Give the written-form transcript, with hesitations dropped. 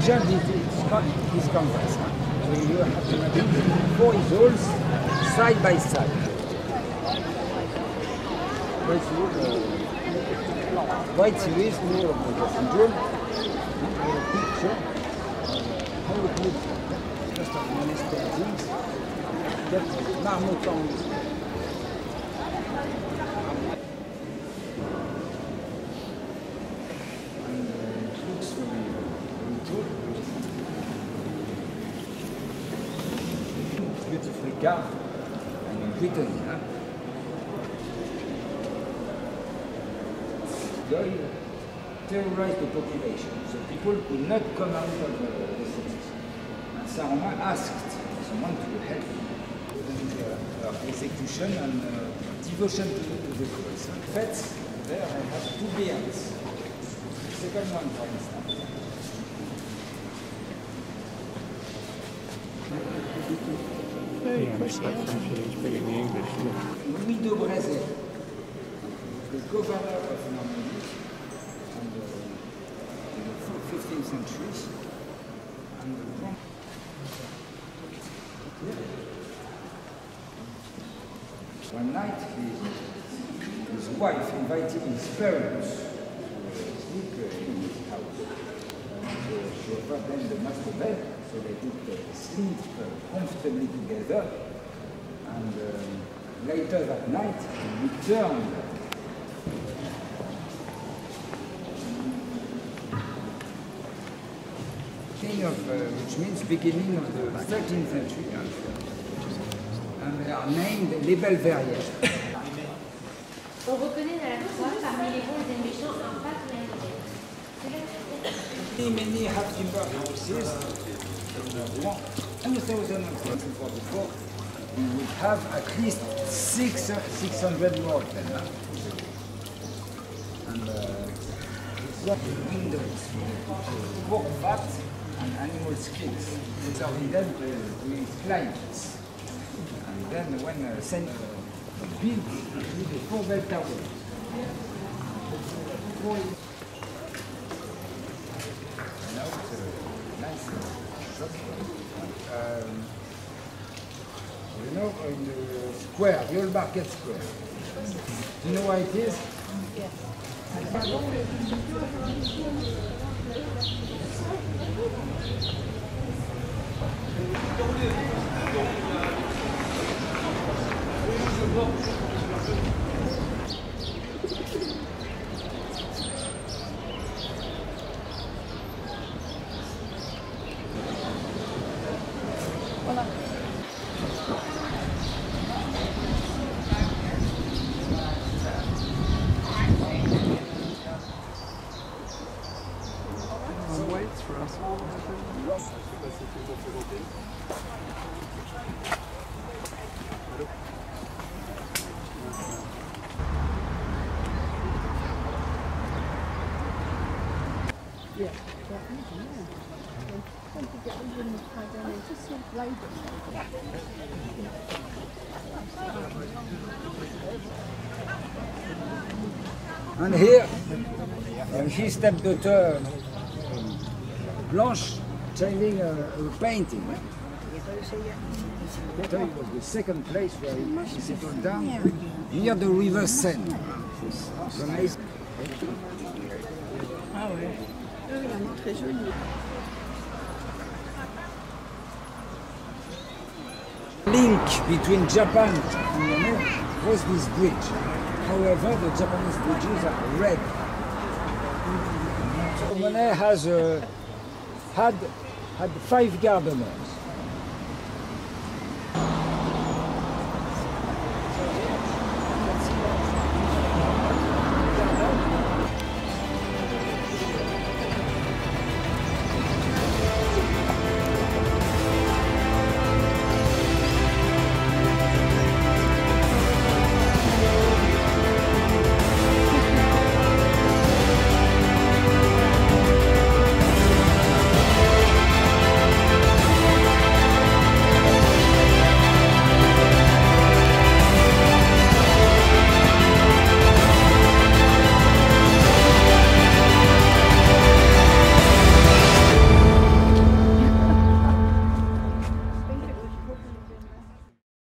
jump is convex. So you have to make 4 isles side by side. White series, more of the cathedral. Picture. How it looks. Just of monastery things. That marmoton. Beautifully carved and written. They terrorized the population, so people could not come out of the city. And Saruman asked someone to help him with execution and devotion to the gods. Fets, there I have 2 beards. The second one, for instance. Louis de Brézé, the governor of Normandy in the 15th century. And one night, his wife invited his parents to sleep in his house. So she offered them the master bed, so they could sleep comfortably together. And later that night, he returned. Which means beginning of the 13th century. And they are named les Belvérières. On reconnaît à la fois parmi les bons et les méchants un pape et un Many have timber houses. 2044, we would have at least 600 more of them. And it's not the windows, pork fat and animal skins. These are hidden with climates. And then when sent built the 4 bell towers. Now it's a nice shop. You know, in the square, the old market square. Do you know why it is? Yes. Voilà. And here, his stepdaughter Blanche changing a painting. That was the second place where she settled down, near the river Seine. Ah ouais. Oui, vraiment très joli. Link between Japan and Monet was this bridge. However, the Japanese bridges are red. So Monet has had 5 gardeners.